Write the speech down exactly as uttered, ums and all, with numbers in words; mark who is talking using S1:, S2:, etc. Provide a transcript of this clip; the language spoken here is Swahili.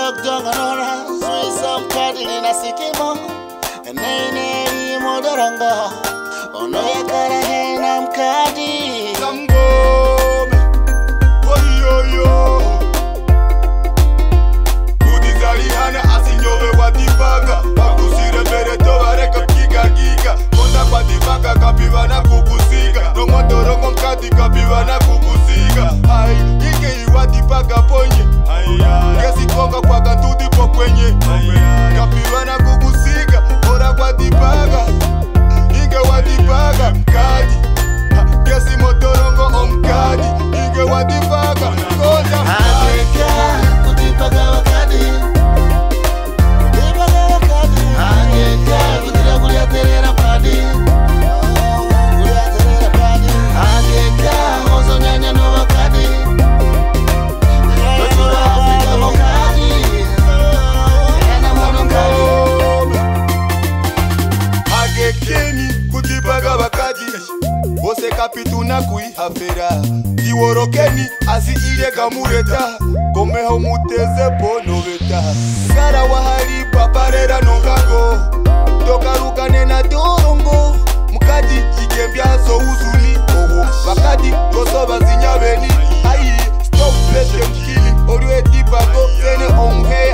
S1: Dog Donganora, Suisa Mkadili na Sikimo, Nene Modoranga, Ono ya Karahe na Mkadi.
S2: Sangome, oyoyo Kudizali hana asinyowe wadivaga Bakusire bereto wareka giga giga Konda kwa divaga kapivana kukusiga No modorongo mkadi kapivana kukusiga Ay, ike iwa divaga ponye Kesi konga kwa gantudi po kwenye Kapivana kukusiga Ora kwa divaga Ike wadivaga mkadi Kesi modorongo omkadi Ike wadivaga Konda
S1: Ageka, kutipaga wakadi Kutipaga wakadi Ageka, kutira kulia terera padi Kulia terera padi Ageka, ozo nyanya no wakadi Tochura Afrika wakadi Ena mono kadi
S2: Agekeni kutipaga wakadi Ose kapituna kui hafera Tiworokeni asi ile gamureta Komeho muteze pono veta Ngara wahali paparera nongango Tokarukane na dorongo Mukadi ikembyazo uzuli Owo wakadi kosoba zinyabeni Ayi stop let them kill it Oriwe tipago sene onhe